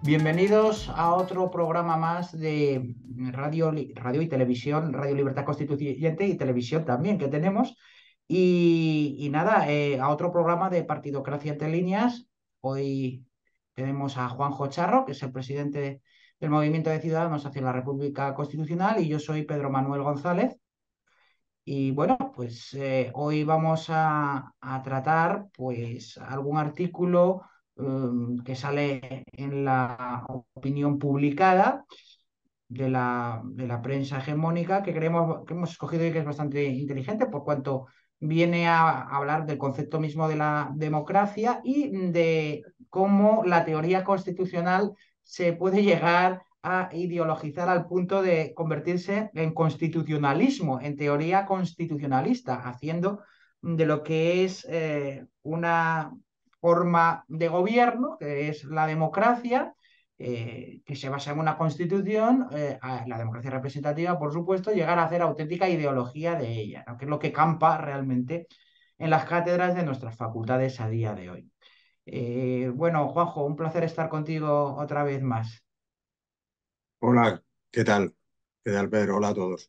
Bienvenidos a otro programa más de radio y televisión, Radio Libertad Constituyente y televisión también que tenemos. Y nada, a otro programa de Partidocracia entre líneas. Hoy tenemos a Juanjo Charro, que es el presidente del Movimiento de Ciudadanos hacia la República Constitucional, y yo soy Pedro Manuel González. Y bueno, pues hoy vamos a tratar pues algún artículo que sale en la opinión publicada de la prensa hegemónica que creemos que hemos escogido y que es bastante inteligente por cuanto viene a hablar del concepto mismo de la democracia y de cómo la teoría constitucional se puede llegar a ideologizar al punto de convertirse en constitucionalismo, en teoría constitucionalista, haciendo de lo que es una forma de gobierno, que es la democracia, que se basa en una constitución, a la democracia representativa, por supuesto, llegar a hacer auténtica ideología de ella, ¿no? Que es lo que campa realmente en las cátedras de nuestras facultades a día de hoy. Bueno, Juanjo, un placer estar contigo otra vez más. Hola, ¿qué tal? ¿Qué tal, Pedro? Hola a todos.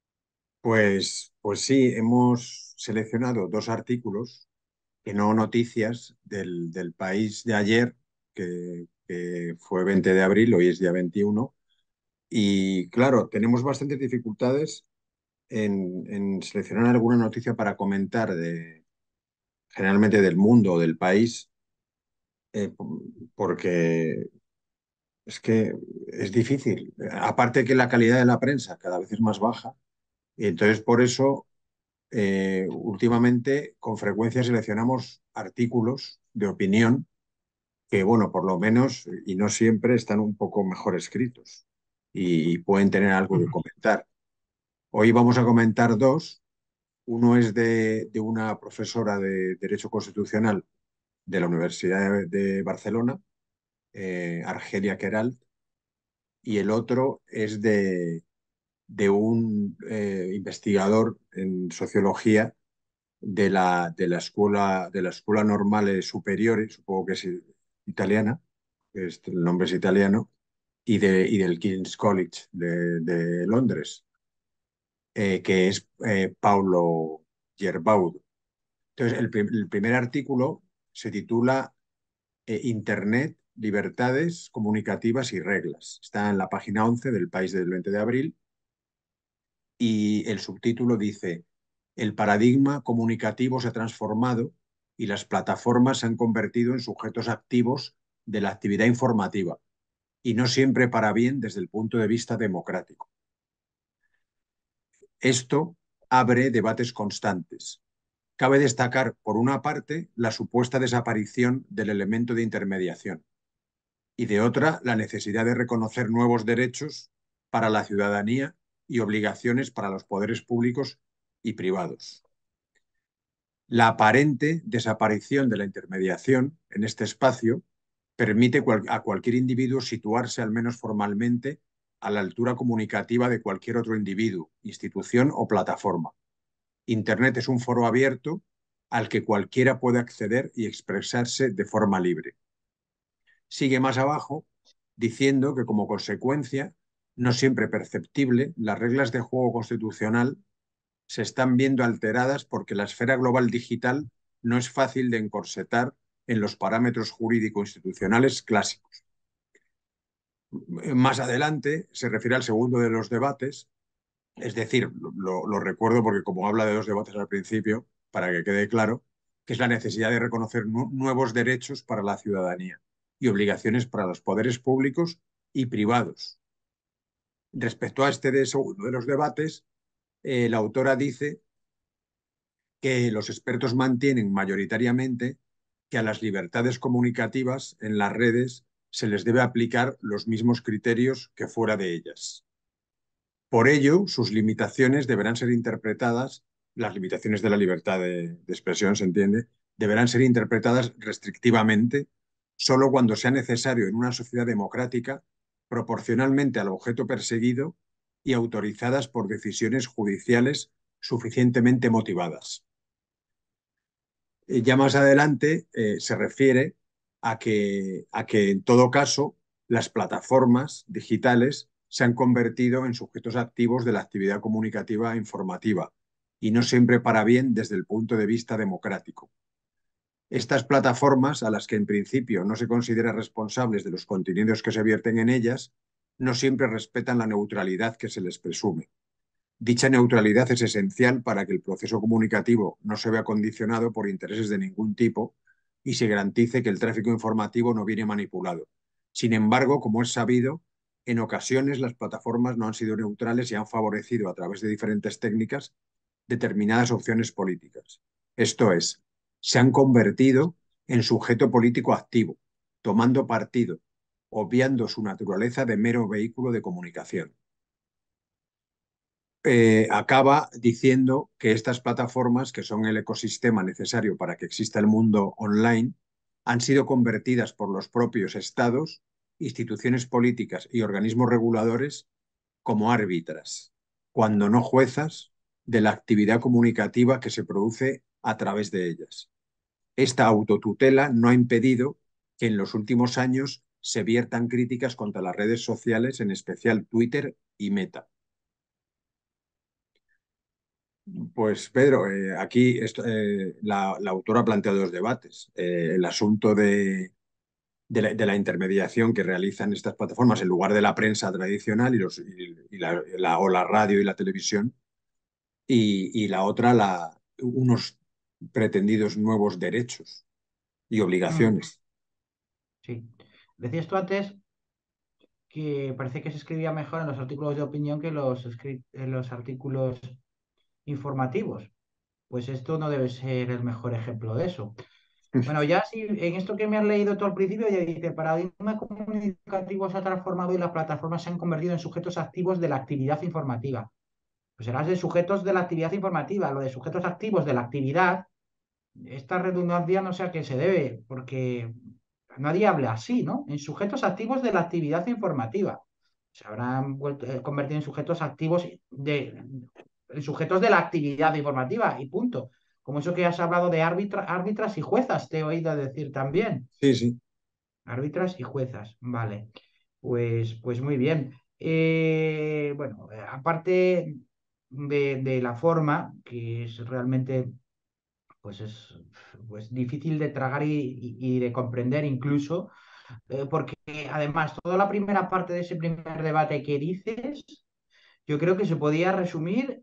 Pues sí, hemos seleccionado dos artículos, que no noticias, del País de ayer, que fue 20 de abril, hoy es día 21. Y claro, tenemos bastantes dificultades en seleccionar alguna noticia para comentar generalmente del mundo o del país, eh, porque es que es difícil. Aparte que la calidad de la prensa cada vez es más baja. Y entonces, por eso, últimamente, con frecuencia seleccionamos artículos de opinión que, bueno, por lo menos, y no siempre, están un poco mejor escritos y pueden tener algo que comentar. Hoy vamos a comentar dos. Uno es de una profesora de Derecho Constitucional de la Universidad de Barcelona, Argelia Queralt, y el otro es de un investigador en sociología de la Escuela Normale Superiore, supongo que es italiana, el nombre es italiano, y del King's College de Londres, que es Paulo Gerbaud. Entonces, el primer artículo se titula Internet, libertades comunicativas y reglas. Está en la página 11 del País del 20 de abril y el subtítulo dice: el paradigma comunicativo se ha transformado y las plataformas se han convertido en sujetos activos de la actividad informativa, y no siempre para bien desde el punto de vista democrático. Esto abre debates constantes. Cabe destacar, por una parte, la supuesta desaparición del elemento de intermediación y, de otra, la necesidad de reconocer nuevos derechos para la ciudadanía y obligaciones para los poderes públicos y privados. La aparente desaparición de la intermediación en este espacio permite a cualquier individuo situarse, al menos formalmente, a la altura comunicativa de cualquier otro individuo, institución o plataforma. Internet es un foro abierto al que cualquiera puede acceder y expresarse de forma libre. Sigue más abajo diciendo que, como consecuencia no siempre perceptible, las reglas de juego constitucional se están viendo alteradas porque la esfera global digital no es fácil de encorsetar en los parámetros jurídico-institucionales clásicos. Más adelante se refiere al segundo de los debates, es decir, lo recuerdo porque como habla de dos debates al principio, para que quede claro, que es la necesidad de reconocer nuevos derechos para la ciudadanía y obligaciones para los poderes públicos y privados. Respecto a este segundo de los debates, la autora dice que los expertos mantienen mayoritariamente que a las libertades comunicativas en las redes se les debe aplicar los mismos criterios que fuera de ellas. Por ello, sus limitaciones deberán ser interpretadas, las limitaciones de la libertad de expresión, se entiende, deberán ser interpretadas restrictivamente solo cuando sea necesario en una sociedad democrática, proporcionalmente al objeto perseguido y autorizadas por decisiones judiciales suficientemente motivadas. Ya más adelante se refiere a que en todo caso Las plataformas digitales se han convertido en sujetos activos de la actividad comunicativa e informativa, y no siempre para bien desde el punto de vista democrático. Estas plataformas, a las que en principio no se considera responsables de los contenidos que se vierten en ellas, no siempre respetan la neutralidad que se les presume. Dicha neutralidad es esencial para que el proceso comunicativo no se vea condicionado por intereses de ningún tipo y se garantice que el tráfico informativo no viene manipulado. Sin embargo, como es sabido, en ocasiones las plataformas no han sido neutrales y han favorecido a través de diferentes técnicas determinadas opciones políticas. Esto es, se han convertido en sujeto político activo, tomando partido, obviando su naturaleza de mero vehículo de comunicación. Acaba diciendo que estas plataformas, que son el ecosistema necesario para que exista el mundo online, han sido convertidas por los propios estados, instituciones políticas y organismos reguladores como árbitras, cuando no juezas, de la actividad comunicativa que se produce a través de ellas. Esta autotutela no ha impedido que en los últimos años se viertan críticas contra las redes sociales, en especial Twitter y Meta. Pues Pedro, aquí la autora plantea dos debates. El asunto de la intermediación que realizan estas plataformas en lugar de la prensa tradicional o la radio y la televisión, y la otra, unos pretendidos nuevos derechos y Mm, obligaciones. sí. Decías tú antes que parece que se escribía mejor en los artículos de opinión que en los artículos informativos. Pues esto no debe ser el mejor ejemplo de eso. Bueno, ya sí, en esto que me has leído tú al principio, ya dice, el paradigma comunicativo se ha transformado y las plataformas se han convertido en sujetos activos de la actividad informativa. Pues serás de sujetos de la actividad informativa, lo de sujetos activos de la actividad, esta redundancia no sé a qué se debe, porque nadie habla así, ¿no? En sujetos activos de la actividad informativa. Se habrán convertido en sujetos activos en sujetos de la actividad informativa y punto. Como eso que has hablado de árbitras y juezas, te he oído decir también. Sí, sí. Árbitras y juezas, vale. Pues muy bien. Bueno, aparte de la forma, que es realmente pues es pues difícil de tragar y de comprender incluso, porque además toda la primera parte de ese primer debate que dices, yo creo que se podía resumir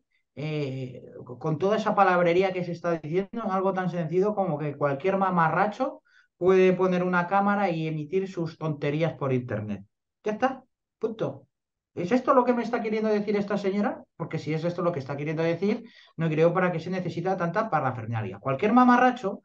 con toda esa palabrería que se está diciendo en algo tan sencillo como que cualquier mamarracho puede poner una cámara y emitir sus tonterías por internet. Ya está, punto. ¿Es esto lo que me está queriendo decir esta señora? Porque si es esto lo que está queriendo decir, no creo para qué se necesita tanta parafernalia. Cualquier mamarracho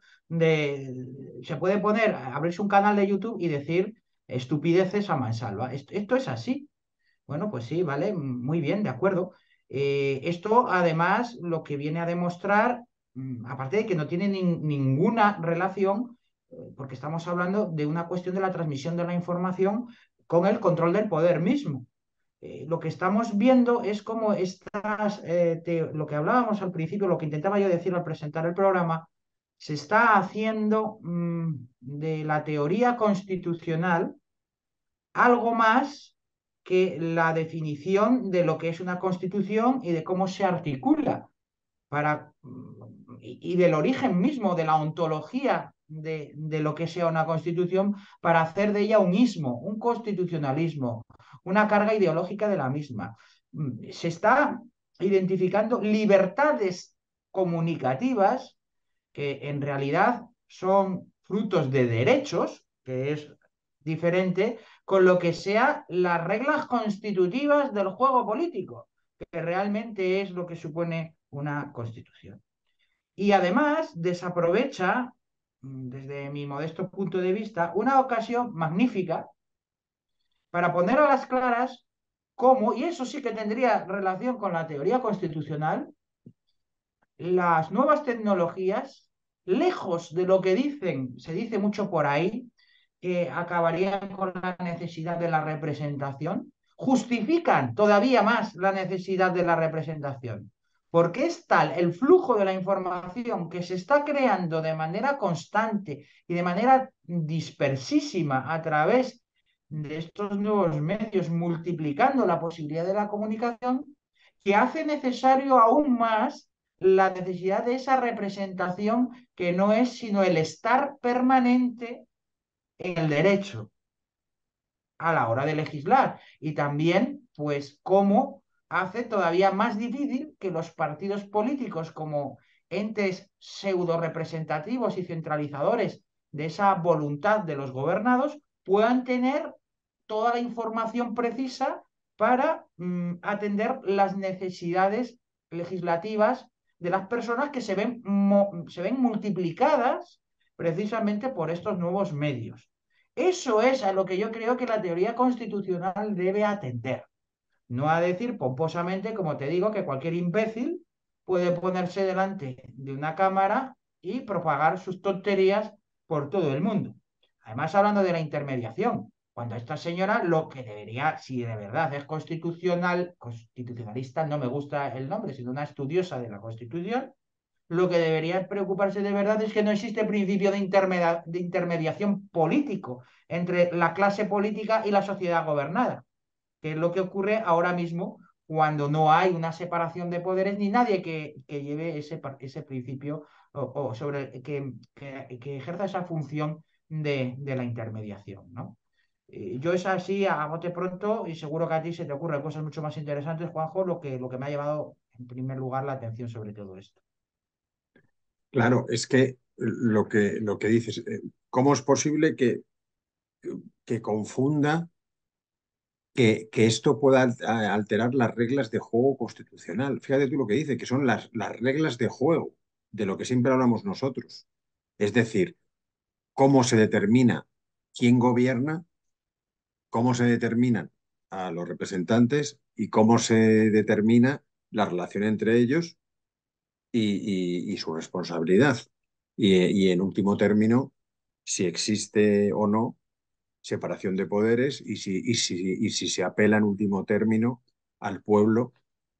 se puede poner, abrirse un canal de YouTube y decir estupideces a mansalva. Esto es así. Bueno, pues sí, vale, muy bien, de acuerdo. Esto además lo que viene a demostrar, aparte de que no tiene ninguna relación, porque estamos hablando de una cuestión de la transmisión de la información con el control del poder mismo. Lo que estamos viendo es cómo lo que hablábamos al principio, lo que intentaba yo decir al presentar el programa, se está haciendo de la teoría constitucional algo más que la definición de lo que es una constitución y de cómo se articula y del origen mismo, de la ontología de lo que sea una constitución, para hacer de ella un ismo, un constitucionalismo, una carga ideológica de la misma. Se está identificando libertades comunicativas que en realidad son frutos de derechos, que es diferente, con lo que sea las reglas constitutivas del juego político, que realmente es lo que supone una constitución. Y además desaprovecha, desde mi modesto punto de vista, una ocasión magnífica para poner a las claras cómo, y eso sí que tendría relación con la teoría constitucional, las nuevas tecnologías, lejos de lo que dicen, se dice mucho por ahí, que acabarían con la necesidad de la representación, justifican todavía más la necesidad de la representación. Porque es tal el flujo de la información que se está creando de manera constante y de manera dispersísima a través de estos nuevos medios, multiplicando la posibilidad de la comunicación, que hace necesario aún más la necesidad de esa representación que no es sino el estar permanente en el derecho a la hora de legislar. Y también, pues, cómo hace todavía más difícil que los partidos políticos como entes pseudo representativos y centralizadores de esa voluntad de los gobernados puedan tener toda la información precisa para atender las necesidades legislativas de las personas que se ven multiplicadas precisamente por estos nuevos medios. Eso es a lo que yo creo que la teoría constitucional debe atender. No a decir pomposamente, como te digo, que cualquier imbécil puede ponerse delante de una cámara y propagar sus tonterías por todo el mundo. Además, hablando de la intermediación, cuando esta señora lo que debería, si de verdad es constitucionalista, no me gusta el nombre, sino una estudiosa de la Constitución, lo que debería preocuparse de verdad es que no existe principio de intermediación político entre la clase política y la sociedad gobernada, que es lo que ocurre ahora mismo cuando no hay una separación de poderes ni nadie que lleve ese principio o sobre que ejerza esa función de la intermediación, ¿no? Yo es así, a bote pronto, y seguro que a ti se te ocurren cosas mucho más interesantes, Juanjo, lo que me ha llevado en primer lugar la atención sobre todo esto. Claro, es que lo que dices, ¿cómo es posible que confunda que esto pueda alterar las reglas de juego constitucional? Fíjate tú lo que dice, que son las reglas de juego de lo que siempre hablamos nosotros. Es decir, cómo se determina quién gobierna, cómo se determinan a los representantes y cómo se determina la relación entre ellos y su responsabilidad. Y en último término, si existe o no separación de poderes y si se apela en último término al pueblo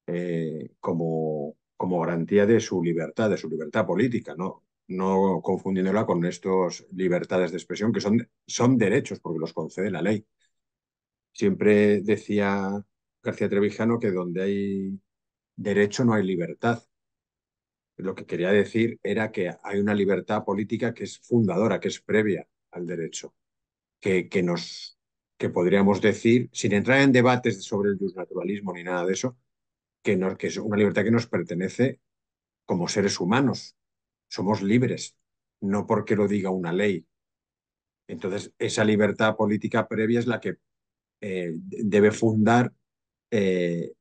como garantía de su libertad política, ¿no? No confundiéndola con estos libertades de expresión que son derechos porque los concede la ley. Siempre decía García Trevijano que donde hay derecho no hay libertad. Lo que quería decir era que hay una libertad política que es fundadora, que es previa al derecho, que nos, que podríamos decir, sin entrar en debates sobre el justnaturalismo ni nada de eso, que es una libertad que nos pertenece como seres humanos. Somos libres, no porque lo diga una ley. Entonces, esa libertad política previa es la que debe fundar eh,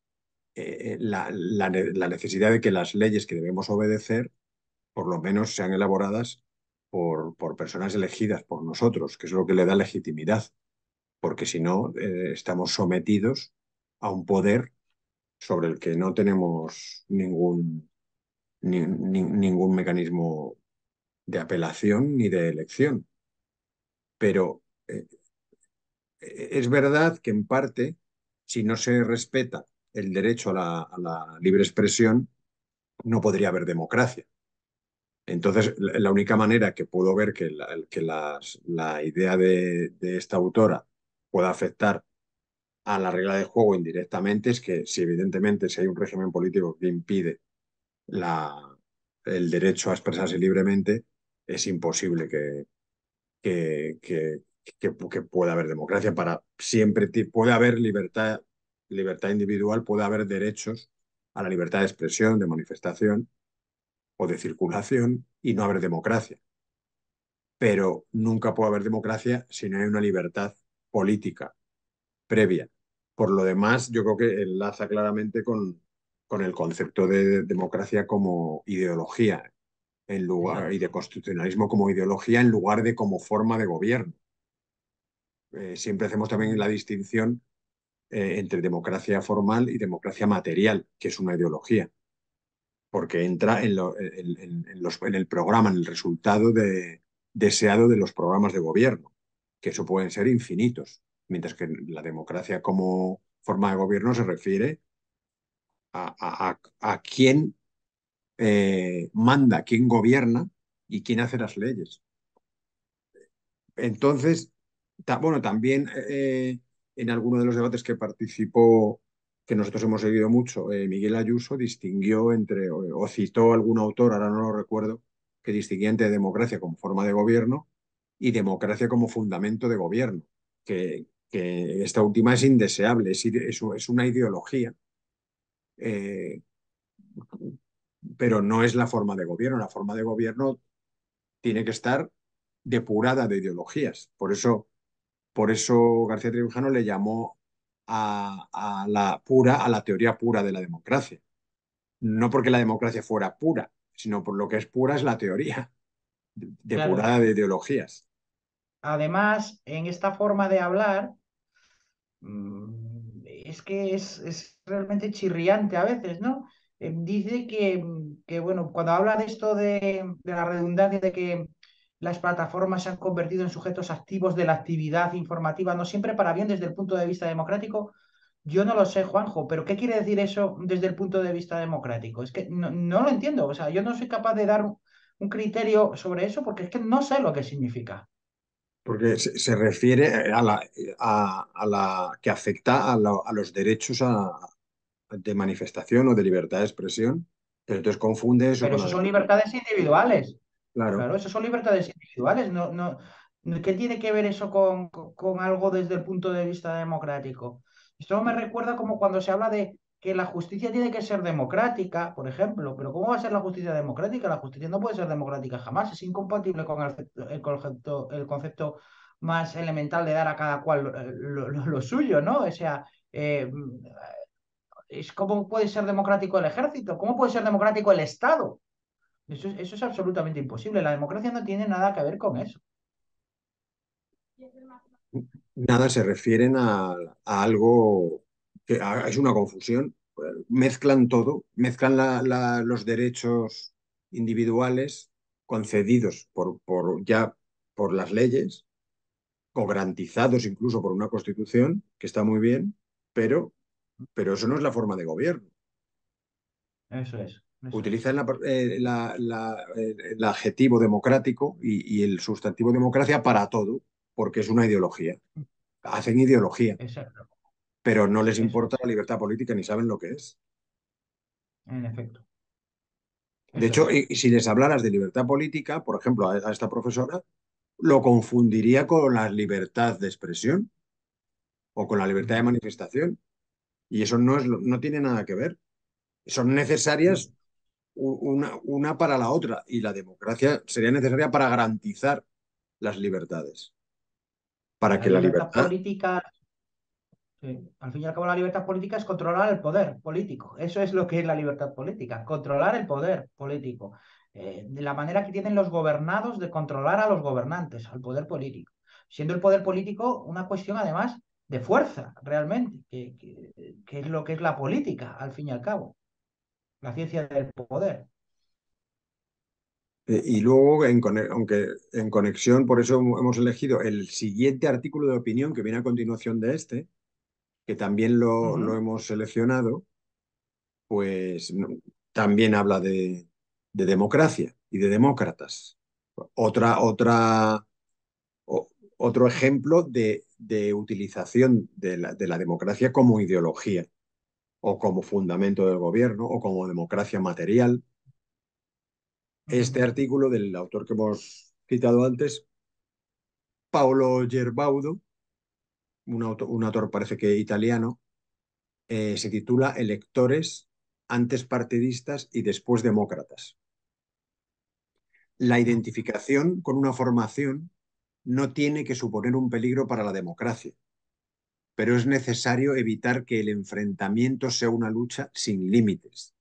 la necesidad de que las leyes que debemos obedecer por lo menos sean elaboradas por personas elegidas por nosotros, que es lo que le da legitimidad, porque si no, estamos sometidos a un poder sobre el que no tenemos ningún mecanismo de apelación ni de elección. Pero es verdad que en parte, si no se respeta el derecho a la libre expresión, no podría haber democracia. Entonces, la única manera que puedo ver que la idea de esta autora pueda afectar a la regla de juego indirectamente es que si evidentemente si hay un régimen político que impide la, el derecho a expresarse libremente, es imposible que, que, que pueda haber democracia. Para siempre puede haber libertad individual, puede haber derechos a la libertad de expresión, de manifestación o de circulación y no haber democracia. Pero nunca puede haber democracia si no hay una libertad política previa. Por lo demás, yo creo que enlaza claramente con el concepto de democracia como ideología y Exacto. de constitucionalismo como ideología en lugar de como forma de gobierno. Siempre hacemos también la Mm. distinción entre democracia formal y democracia material, que es una ideología, porque entra en el programa, en el resultado deseado de los programas de gobierno, que eso pueden ser infinitos, mientras que la democracia como forma de gobierno se refiere a quién manda, quién gobierna y quién hace las leyes. Entonces, Bueno, también en alguno de los debates que participó, que nosotros hemos seguido mucho, Miguel Ayuso distinguió entre, o citó algún autor, ahora no lo recuerdo, que distinguía entre democracia como forma de gobierno y democracia como fundamento de gobierno, que esta última es indeseable, es una ideología, eh, pero no es la forma de gobierno. La forma de gobierno tiene que estar depurada de ideologías. Por eso García Trevijano le llamó a la teoría pura de la democracia. No porque la democracia fuera pura, sino por lo que es pura es la teoría, Claro. depurada de ideologías. Además, en esta forma de hablar, es que es realmente chirriante a veces, ¿no? Dice que, bueno, cuando habla de esto de la redundancia de que las plataformas se han convertido en sujetos activos de la actividad informativa, no siempre para bien desde el punto de vista democrático, yo no lo sé, Juanjo, pero ¿qué quiere decir eso desde el punto de vista democrático? Es que no lo entiendo, o sea, yo no soy capaz de dar un criterio sobre eso porque es que no sé lo que significa. Porque se refiere a la que afecta a los derechos de manifestación o de libertad de expresión, pero entonces confunde eso Pero con eso la son democracia. libertades individuales. Claro. Claro, eso son libertades individuales. ¿Qué tiene que ver eso con algo desde el punto de vista democrático? Esto me recuerda como cuando se habla de que la justicia tiene que ser democrática, por ejemplo. Pero ¿cómo va a ser la justicia democrática? La justicia no puede ser democrática jamás. Es incompatible con el concepto más elemental de dar a cada cual lo suyo, ¿no? O sea, ¿cómo puede ser democrático el ejército? ¿Cómo puede ser democrático el Estado? Eso es absolutamente imposible. La democracia no tiene nada que ver con eso. Nada, se refieren a algo que es una confusión. Mezclan todo, mezclan los derechos individuales concedidos ya por las leyes o garantizados incluso por una constitución, que está muy bien, pero, pero eso no es la forma de gobierno. Eso es, eso es. Utilizan el adjetivo democrático y el sustantivo democracia para todo, porque es una ideología. Hacen ideología, Exacto, pero no les eso importa es, la libertad política ni saben lo que es. en efecto, De eso hecho, es. y si les hablaras de libertad política, por ejemplo, a esta profesora, lo confundiría con la libertad de expresión o con la libertad de Ujú. manifestación. Y eso no tiene nada que ver. Son No. necesarias una para la otra y la democracia sería necesaria para garantizar las libertades, para La que la libertad libertad. política, sí, al fin y al cabo, la libertad política es controlar el poder político. Eso es lo que es la libertad política, controlar el poder político. De la manera que tienen los gobernados de controlar a los gobernantes, al poder político. Siendo el poder político una cuestión, además, de fuerza, realmente, que es lo que es la política, al fin y al cabo, la ciencia del poder. Y luego, aunque en conexión, por eso hemos elegido el siguiente artículo de opinión que viene a continuación de este, que también lo Ujú. hemos seleccionado, pues también habla de democracia y de demócratas. Otra, o- otro ejemplo de utilización de la democracia como ideología o como fundamento del gobierno o como democracia material. Este Ujú. artículo del autor que hemos citado antes, Paolo Gerbaudo, un autor parece que italiano, se titula Electores antes partidistas y después demócratas. La identificación con una formación no tiene que suponer un peligro para la democracia, pero es necesario evitar que el enfrentamiento sea una lucha sin límites.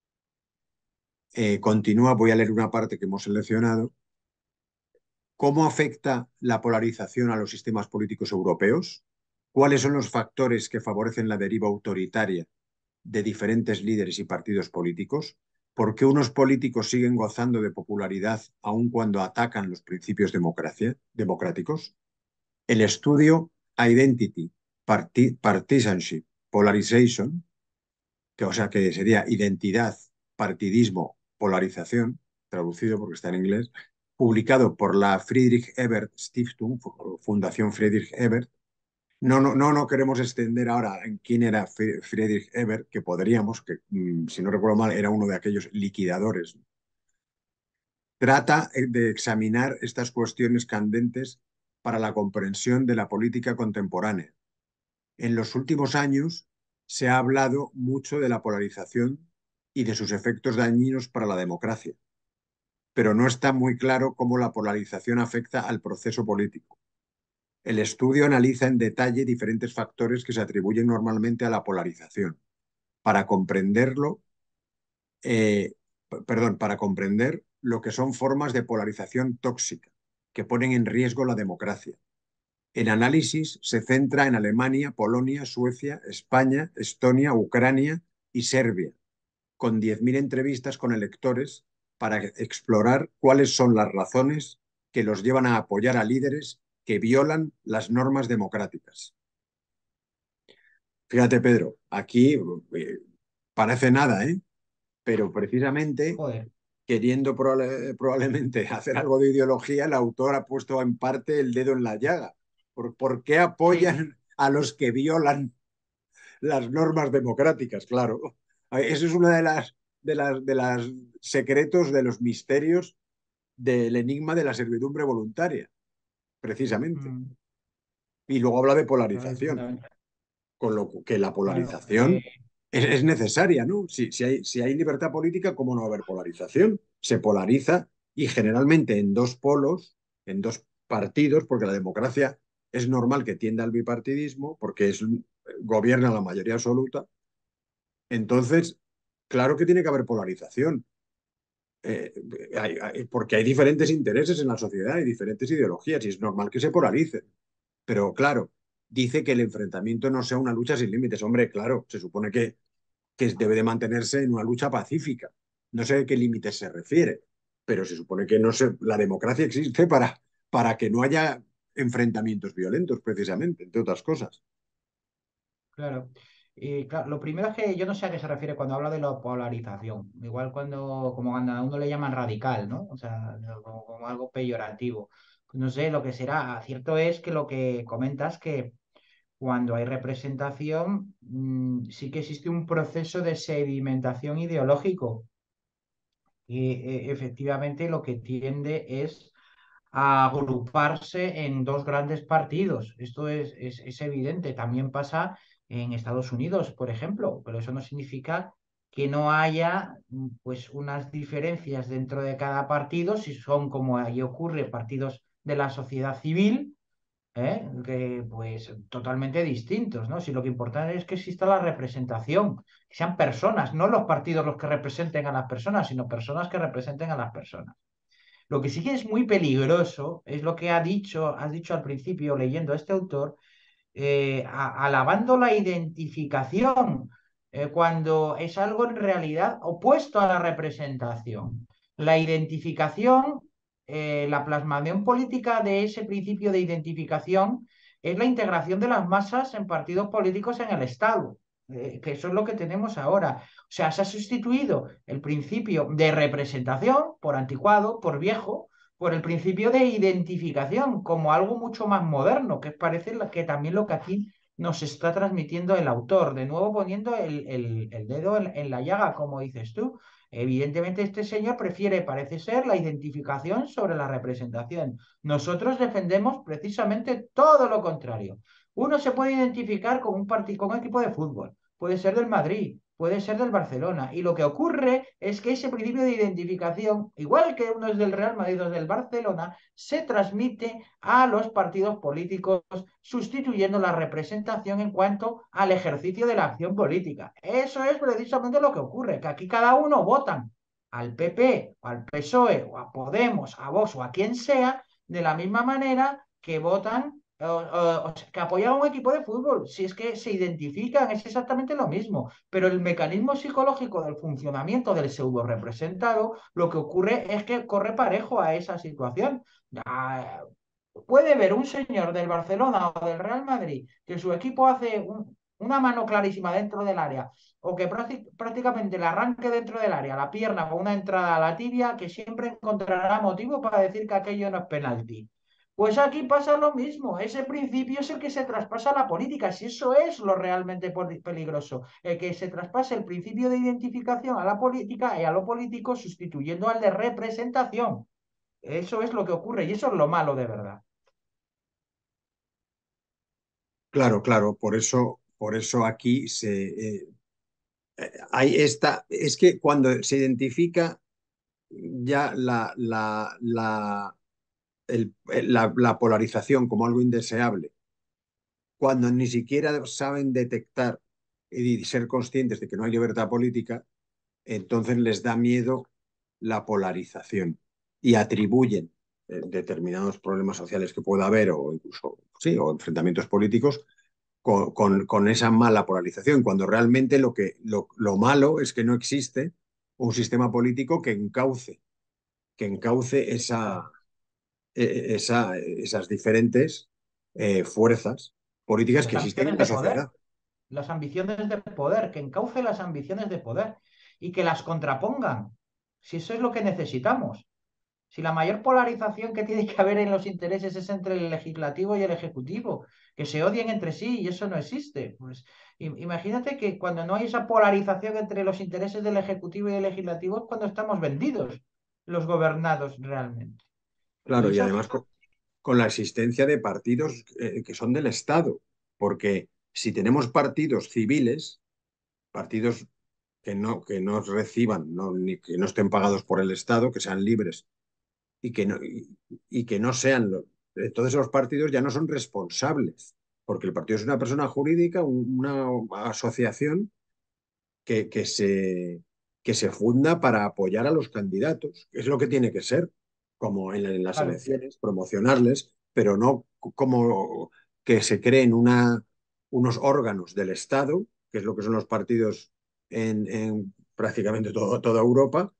Continúa, voy a leer una parte que hemos seleccionado. ¿Cómo afecta la polarización a los sistemas políticos europeos? ¿Cuáles son los factores que favorecen la deriva autoritaria de diferentes líderes y partidos políticos? ¿Por qué unos políticos siguen gozando de popularidad aun cuando atacan los principios democráticos? El estudio Identity, Partisanship, Polarization, o sea que sería identidad, partidismo, polarización, traducido porque está en inglés, publicado por la Friedrich Ebert Stiftung, Fundación Friedrich Ebert. No queremos extender ahora en quién era Friedrich Ebert, que podríamos, que si no recuerdo mal, era uno de aquellos liquidadores. Trata de examinar estas cuestiones candentes para la comprensión de la política contemporánea. En los últimos años se ha hablado mucho de la polarización y de sus efectos dañinos para la democracia, pero no está muy claro cómo la polarización afecta al proceso político. El estudio analiza en detalle diferentes factores que se atribuyen normalmente a la polarización. Para comprenderlo, para comprender lo que son formas de polarización tóxica que ponen en riesgo la democracia. El análisis se centra en Alemania, Polonia, Suecia, España, Estonia, Ucrania y Serbia, con 10.000 entrevistas con electores para explorar cuáles son las razones que los llevan a apoyar a líderes que violan las normas democráticas. Fíjate, Pedro, aquí parece nada, ¿eh? Pero precisamente Joder. queriendo probablemente hacer algo de ideología, el autor ha puesto en parte el dedo en la llaga. ¿Por qué Sí. apoyan a los que violan las normas democráticas? Claro, eso es uno de las secretos, de los misterios del enigma de la servidumbre voluntaria, precisamente. Mm, Y luego habla de claro, y polarización, fundamental. con lo que la Claro. polarización es necesaria, ¿no? Si hay libertad política, ¿cómo no va a haber polarización? Se polariza y generalmente en dos polos, en dos partidos, porque la democracia es normal que tienda al bipartidismo, porque gobierna la mayoría absoluta. Entonces, claro que tiene que haber polarización, eh, porque hay diferentes intereses en la sociedad y diferentes ideologías, y es normal que se polaricen. Pero claro, dice que el enfrentamiento no sea una lucha sin límites. Hombre, claro, se supone que debe de mantenerse en una lucha pacífica. No sé a qué límites se refiere, pero se supone que no la democracia existe para que no haya enfrentamientos violentos, precisamente, entre otras cosas. Claro. Y claro, lo primero es que yo no sé a qué se refiere cuando habla de la polarización. Igual como cuando a uno le llaman radical, ¿no? O sea, como algo peyorativo. Pues no sé lo que será. Cierto es que lo que comentas que cuando hay representación, sí que existe un proceso de sedimentación ideológico. Y efectivamente lo que tiende es a agruparse en dos grandes partidos. Esto es evidente. También pasa en Estados Unidos, por ejemplo, pero eso no significa que no haya pues unas diferencias dentro de cada partido, si son como ahí ocurre partidos de la sociedad civil, que pues totalmente distintos, ¿no? Si lo que importa es que exista la representación, que sean personas, no los partidos los que representen a las personas, sino personas que representen a las personas. Lo que sí que es muy peligroso es lo que has dicho al principio leyendo a este autor, alabando la identificación, cuando es algo en realidad opuesto a la representación. La identificación, la plasmación política de ese principio de identificación es la integración de las masas en partidos políticos en el Estado, que eso es lo que tenemos ahora. O sea, se ha sustituido el principio de representación por anticuado, por viejo, por el principio de identificación como algo mucho más moderno, que parece que también lo que aquí nos está transmitiendo el autor, de nuevo poniendo el dedo en la llaga, como dices tú. Evidentemente este señor prefiere, parece ser, la identificación sobre la representación. Nosotros defendemos precisamente todo lo contrario. Uno se puede identificar con con un equipo de fútbol, puede ser del Madrid, puede ser del Barcelona. Y lo que ocurre es que ese principio de identificación, igual que uno es del Real Madrid o es del Barcelona, se transmite a los partidos políticos, sustituyendo la representación en cuanto al ejercicio de la acción política. Eso es precisamente lo que ocurre, que aquí cada uno votan al PP, o al PSOE, o a Podemos, a Vox o a quien sea, de la misma manera que votan o sea, que apoyan a un equipo de fútbol, si es que se identifican, es exactamente lo mismo, pero el mecanismo psicológico del funcionamiento del pseudo representado, lo que ocurre es que corre parejo a esa situación. Puede ver un señor del Barcelona o del Real Madrid que su equipo hace una mano clarísima dentro del área, o que prácticamente el arranque dentro del área, la pierna con una entrada a la tibia, que siempre encontrará motivo para decir que aquello no es penalti. Pues aquí pasa lo mismo, ese principio es el que se traspasa a la política, si eso es lo realmente peligroso, el que se traspase el principio de identificación a la política y a lo político sustituyendo al de representación. Eso es lo que ocurre y eso es lo malo de verdad. Claro, claro, por eso aquí hay esta, es que cuando se identifica ya la polarización como algo indeseable, cuando ni siquiera saben detectar y ser conscientes de que no hay libertad política, entonces les da miedo la polarización y atribuyen determinados problemas sociales que pueda haber o incluso sí, o enfrentamientos políticos con esa mala polarización, cuando realmente lo malo es que no existe un sistema político que encauce Claro. esas diferentes fuerzas políticas que Las existen en ambiciones la de poder, sociedad. las ambiciones de poder, que encauce las ambiciones de poder y que las contrapongan, si eso es lo que necesitamos. Si la mayor polarización que tiene que haber en los intereses es entre el legislativo y el ejecutivo, que se odien entre sí y eso no existe. Pues imagínate que cuando no hay esa polarización entre los intereses del ejecutivo y del legislativo es cuando estamos vendidos, los gobernados realmente. Y Claro, y eso además con la existencia de partidos que son del Estado, porque si tenemos partidos civiles, partidos que no reciban, ni que no estén pagados por el Estado, que sean libres y que no sean, entonces los partidos ya no son responsables, porque el partido es una persona jurídica, una asociación que, que se, que se funda para apoyar a los candidatos, que es lo que tiene que ser, como en las claro, elecciones, promocionarles, pero no como que se creen unos órganos del Estado, que es lo que son los partidos en prácticamente toda Europa,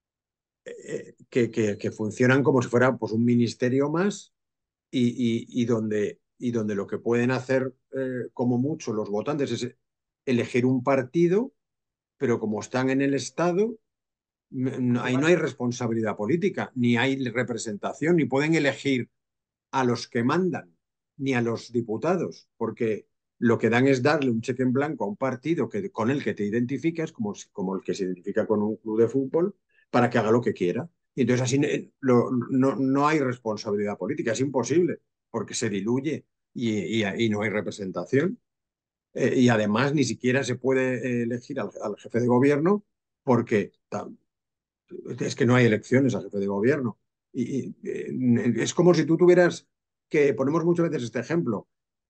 que funcionan como si fuera pues, un ministerio más y donde lo que pueden hacer como mucho los votantes es elegir un partido, pero como están en el Estado, ahí no hay responsabilidad política, ni hay representación, ni pueden elegir a los que mandan, ni a los diputados, porque lo que dan es darle un cheque en blanco a un partido con el que te identificas, como el que se identifica con un club de fútbol, para que haga lo que quiera. Y entonces así no hay responsabilidad política, es imposible, porque se diluye y no hay representación. Y además ni siquiera se puede elegir al jefe de gobierno porque es que no hay elecciones al jefe de gobierno. Es como si tú tuvieras que, ponemos muchas veces este ejemplo,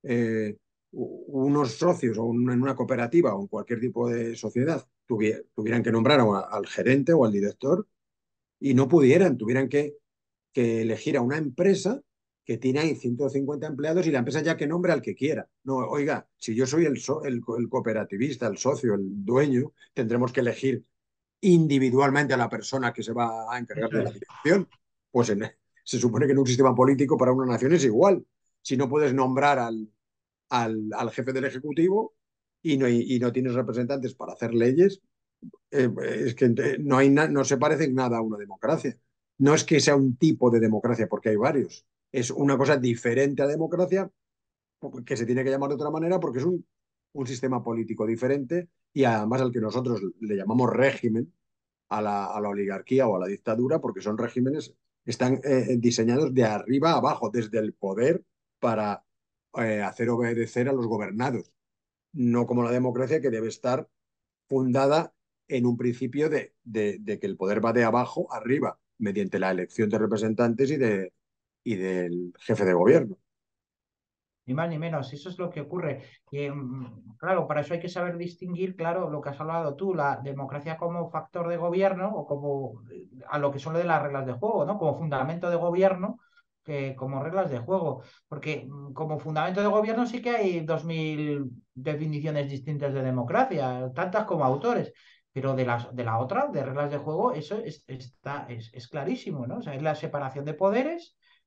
unos socios en una cooperativa o en cualquier tipo de sociedad tuvieran que nombrar al gerente o al director y no pudieran, tuvieran que elegir a una empresa que tiene ahí 150 empleados y la empresa ya que nombre al que quiera. No, oiga, si yo soy el cooperativista, el socio, el dueño, tendremos que elegir individualmente a la persona que se va a encargar eso de la es. dirección. Pues se supone que en un sistema político para una nación es igual. Si no puedes nombrar al jefe del Ejecutivo y no tienes representantes para hacer leyes, es que no se parece en nada a una democracia. No es que sea un tipo de democracia, porque hay varios. Es una cosa diferente a democracia, que se tiene que llamar de otra manera, porque es un sistema político diferente y además al que nosotros le llamamos régimen, a la oligarquía o a la dictadura, porque son regímenes, están diseñados de arriba a abajo, desde el poder para hacer obedecer a los gobernados, no como la democracia que debe estar fundada en un principio de que el poder va de abajo arriba, mediante la elección de representantes y del jefe de gobierno. Ni más ni menos, eso es lo que ocurre. Y, claro, para eso hay que saber distinguir, claro, lo que has hablado tú, la democracia como factor de gobierno o como a lo que son de las reglas de juego, ¿no? Como fundamento de gobierno que como reglas de juego. Porque como fundamento de gobierno sí que hay 2000 definiciones distintas de democracia, tantas como autores. Pero de la otra, de reglas de juego, eso es clarísimo, ¿no? O sea, es la separación de poderes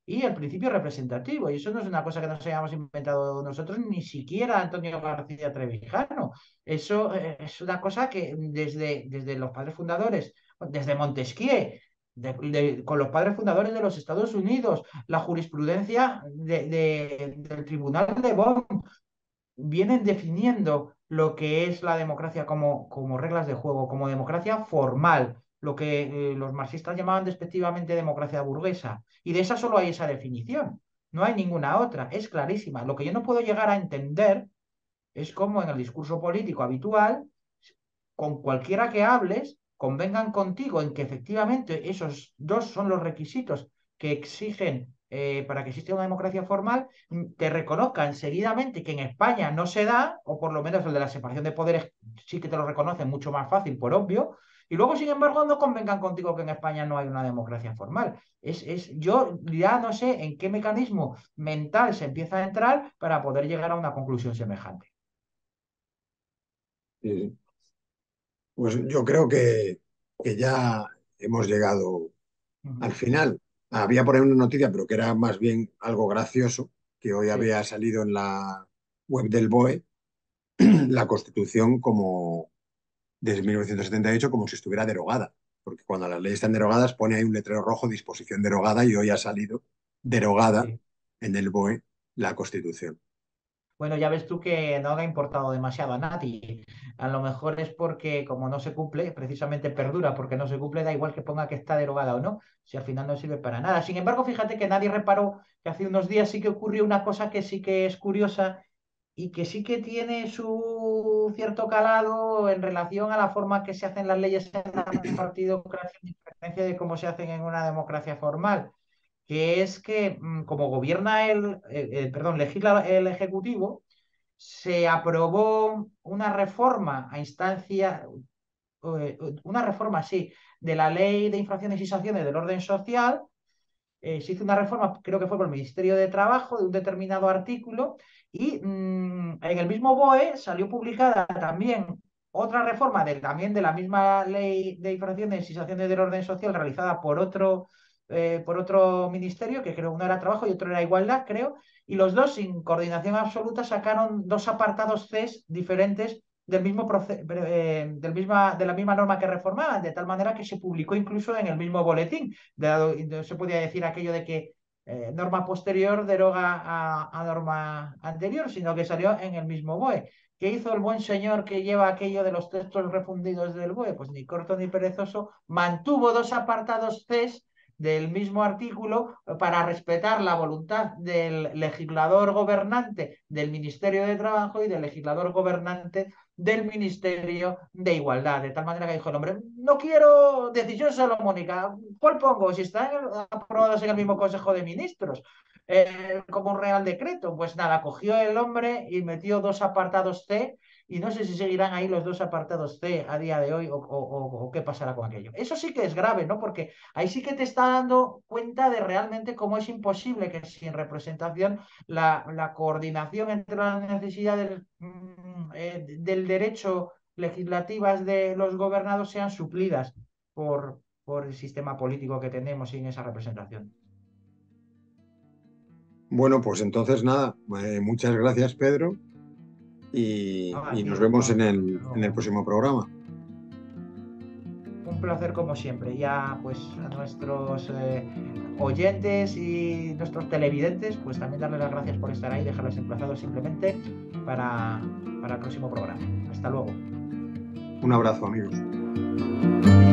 y el principio representativo. Y eso no es una cosa que nos hayamos inventado nosotros, ni siquiera Antonio García Trevijano. Eso es una cosa que desde los padres fundadores, desde Montesquieu, con los padres fundadores de los Estados Unidos, la jurisprudencia del Tribunal de Bonn, vienen definiendo lo que es la democracia como reglas de juego, como democracia formal, lo que los marxistas llamaban despectivamente democracia burguesa. Y de esa solo hay esa definición, no hay ninguna otra, es clarísima. Lo que yo no puedo llegar a entender es cómo en el discurso político habitual, con cualquiera que hables, convengan contigo en que efectivamente esos dos son los requisitos que exigen para que exista una democracia formal, te reconozcan seguidamente que en España no se da, o por lo menos el de la separación de poderes sí que te lo reconocen mucho más fácil, por obvio, y luego, sin embargo, no convengan contigo que en España no hay una democracia formal. Yo ya no sé en qué mecanismo mental se empieza a entrar para poder llegar a una conclusión semejante. Sí. Pues yo creo que ya hemos llegado al Ujú. final. Había por ahí una noticia, pero que era más bien algo gracioso, que hoy Sí. había salido en la web del BOE, la Constitución como desde 1978 como si estuviera derogada, porque cuando las leyes están derogadas pone ahí un letrero rojo, disposición derogada, y hoy ha salido derogada Sí. en el BOE la Constitución. Bueno, ya ves tú que no ha importado demasiado a nadie. A lo mejor es porque como no se cumple, precisamente perdura porque no se cumple, da igual que ponga que está derogada o no, si al final no sirve para nada. Sin embargo, fíjate que nadie reparó que hace unos días sí que ocurrió una cosa que sí que es curiosa y que sí que tiene su cierto calado en relación a la forma que se hacen las leyes en la partidocracia, en diferencia de cómo se hacen en una democracia formal, que es que como gobierna legisla el Ejecutivo, se aprobó una reforma a instancia, una reforma, sí, de la Ley de Infracciones y Sanciones del Orden Social. Se hizo una reforma, creo que fue por el Ministerio de Trabajo, de un determinado artículo, y en el mismo BOE salió publicada también otra reforma también de la misma Ley de Infracciones y Sanciones del Orden Social realizada por otro ministerio, que creo uno era Trabajo y otro era Igualdad, creo, y los dos, sin coordinación absoluta, sacaron dos apartados C diferentes de la misma norma que reformaban, de tal manera que se publicó incluso en el mismo boletín. No se podía decir aquello de que norma posterior deroga a norma anterior, sino que salió en el mismo BOE. ¿Qué hizo el buen señor que lleva aquello de los textos refundidos del BOE? Pues ni corto ni perezoso, mantuvo dos apartados C del mismo artículo para respetar la voluntad del legislador gobernante del Ministerio de Trabajo y del legislador gobernante del Ministerio de Igualdad. De tal manera que dijo el hombre, no quiero decisión salomónica, ¿cuál pongo? Si están aprobados en el mismo Consejo de Ministros, como un real decreto. Pues nada, cogió el hombre y metió dos apartados C y no sé si seguirán ahí los dos apartados C a día de hoy o qué pasará con aquello. Eso sí que es grave, ¿no? Porque ahí sí que te está dando cuenta de realmente cómo es imposible que sin representación la coordinación entre las necesidades del derecho legislativas de los gobernados sean suplidas por el sistema político que tenemos sin esa representación. Bueno, pues entonces nada, muchas gracias, Pedro, No, a y nos ti, vemos Juan, hasta en el luego. próximo programa. Un placer como siempre. Ya pues a nuestros oyentes y nuestros televidentes, pues también darles las gracias por estar ahí, dejarles emplazados simplemente para el próximo programa. Hasta luego. Un abrazo, amigos.